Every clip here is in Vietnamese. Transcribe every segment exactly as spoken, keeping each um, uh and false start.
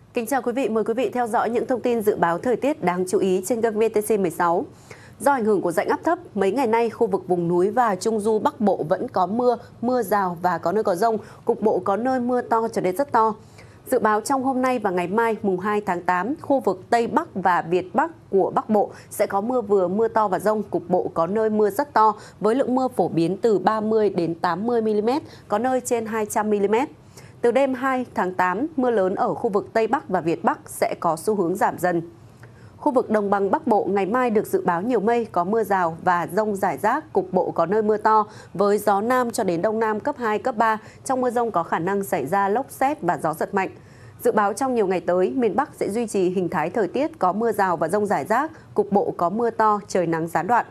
Kính chào quý vị, mời quý vị theo dõi những thông tin dự báo thời tiết đáng chú ý trên kênh vê tê xê mười sáu. Do ảnh hưởng của rãnh áp thấp, mấy ngày nay khu vực vùng núi và Trung du Bắc Bộ vẫn có mưa, mưa rào và có nơi có dông, cục bộ có nơi mưa to cho đến rất to. Dự báo trong hôm nay và ngày mai mùng hai tháng tám, khu vực Tây Bắc và Việt Bắc của Bắc Bộ sẽ có mưa vừa, mưa to và dông, cục bộ có nơi mưa rất to với lượng mưa phổ biến từ ba mươi đến tám mươi mi li mét, có nơi trên hai trăm mi li mét. Từ đêm hai tháng tám, mưa lớn ở khu vực Tây Bắc và Việt Bắc sẽ có xu hướng giảm dần. Khu vực Đồng bằng Bắc Bộ ngày mai được dự báo nhiều mây, có mưa rào và dông rải rác, cục bộ có nơi mưa to, với gió Nam cho đến Đông Nam cấp hai, cấp ba. Trong mưa dông có khả năng xảy ra lốc sét và gió giật mạnh. Dự báo trong nhiều ngày tới, miền Bắc sẽ duy trì hình thái thời tiết có mưa rào và dông rải rác, cục bộ có mưa to, trời nắng gián đoạn.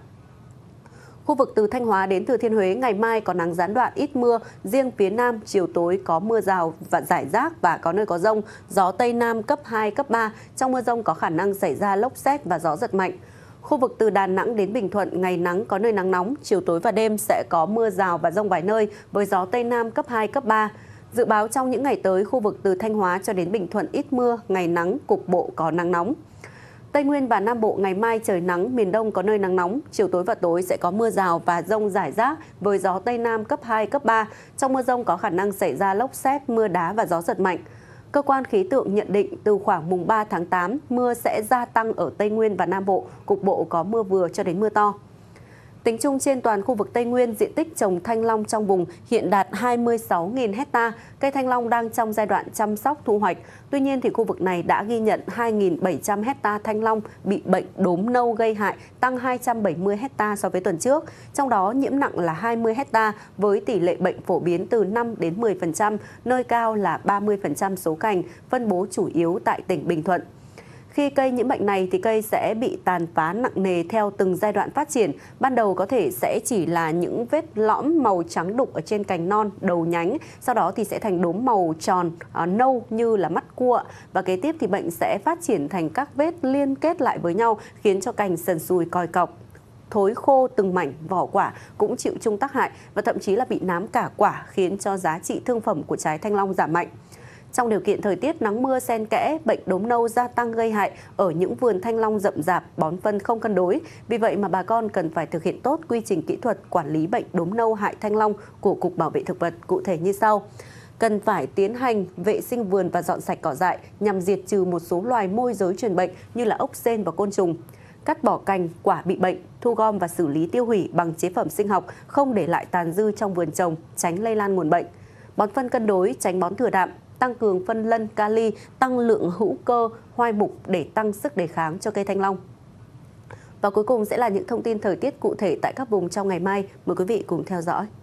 Khu vực từ Thanh Hóa đến Thừa Thiên Huế ngày mai có nắng gián đoạn, ít mưa, riêng phía Nam chiều tối có mưa rào và rải rác và có nơi có dông, gió Tây Nam cấp hai, cấp ba, trong mưa dông có khả năng xảy ra lốc sét và gió giật mạnh. Khu vực từ Đà Nẵng đến Bình Thuận ngày nắng, có nơi nắng nóng, chiều tối và đêm sẽ có mưa rào và dông vài nơi với gió Tây Nam cấp hai, cấp ba. Dự báo trong những ngày tới, khu vực từ Thanh Hóa cho đến Bình Thuận ít mưa, ngày nắng, cục bộ có nắng nóng. Tây Nguyên và Nam Bộ ngày mai trời nắng, miền Đông có nơi nắng nóng, chiều tối và tối sẽ có mưa rào và dông rải rác với gió Tây Nam cấp hai, cấp ba. Trong mưa dông có khả năng xảy ra lốc sét, mưa đá và gió giật mạnh. Cơ quan khí tượng nhận định từ khoảng mùng ba tháng tám, mưa sẽ gia tăng ở Tây Nguyên và Nam Bộ, cục bộ có mưa vừa cho đến mưa to. Tính chung trên toàn khu vực Tây Nguyên, diện tích trồng thanh long trong vùng hiện đạt hai mươi sáu nghìn hecta. Cây thanh long đang trong giai đoạn chăm sóc thu hoạch. Tuy nhiên, thì khu vực này đã ghi nhận hai nghìn bảy trăm hecta thanh long bị bệnh đốm nâu gây hại, tăng hai trăm bảy mươi hecta so với tuần trước. Trong đó, nhiễm nặng là hai mươi hecta với tỷ lệ bệnh phổ biến từ năm đến mười phần trăm, nơi cao là ba mươi phần trăm số cành, phân bố chủ yếu tại tỉnh Bình Thuận. Khi cây nhiễm bệnh này thì cây sẽ bị tàn phá nặng nề theo từng giai đoạn phát triển. Ban đầu có thể sẽ chỉ là những vết lõm màu trắng đục ở trên cành non, đầu nhánh, sau đó thì sẽ thành đốm màu tròn, à, nâu như là mắt cua. Và kế tiếp thì bệnh sẽ phát triển thành các vết liên kết lại với nhau, khiến cho cành sần sùi còi cọc, thối khô từng mảnh, vỏ quả cũng chịu chung tác hại và thậm chí là bị nám cả quả, khiến cho giá trị thương phẩm của trái thanh long giảm mạnh. Trong điều kiện thời tiết nắng mưa xen kẽ, bệnh đốm nâu gia tăng gây hại ở những vườn thanh long rậm rạp, bón phân không cân đối. Vì vậy mà bà con cần phải thực hiện tốt quy trình kỹ thuật quản lý bệnh đốm nâu hại thanh long của Cục Bảo vệ Thực vật, cụ thể như sau. Cần phải tiến hành vệ sinh vườn và dọn sạch cỏ dại nhằm diệt trừ một số loài môi giới truyền bệnh như là ốc sên và côn trùng. Cắt bỏ cành, quả bị bệnh, thu gom và xử lý tiêu hủy bằng chế phẩm sinh học, không để lại tàn dư trong vườn trồng, tránh lây lan nguồn bệnh. Bón phân cân đối, tránh bón thừa đạm. Tăng cường phân lân, kali, tăng lượng hữu cơ, hoai mục để tăng sức đề kháng cho cây thanh long. Và cuối cùng sẽ là những thông tin thời tiết cụ thể tại các vùng trong ngày mai. Mời quý vị cùng theo dõi.